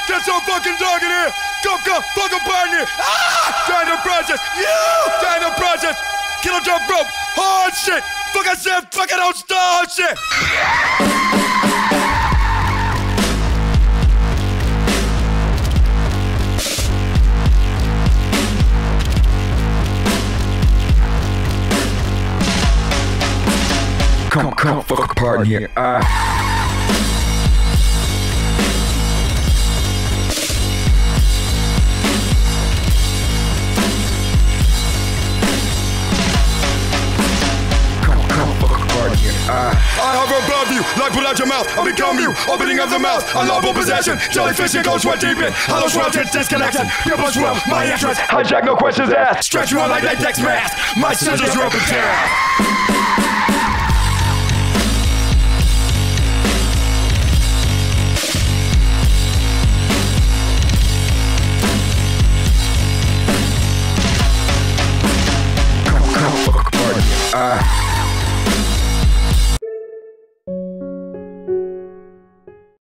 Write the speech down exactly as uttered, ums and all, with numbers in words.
Get so fucking dark in here. Go, go, fucking burn here. Ah! Trying to process. You! Trying to process. Killer jump rope. Hard shit. Fuck I said, fucking don't start shit. Come, come, fuck apart in here. Ah. I hover above you, like pull out your mouth. I become you, opening of the mouth. Unlawful possession, jellyfish and goes sweat deep in. Hollow sweltered disconnection. Your blood swell, my entrance. Hijack, no questions asked. Stretch you out like latex mask. My scissors are open tear. Ah.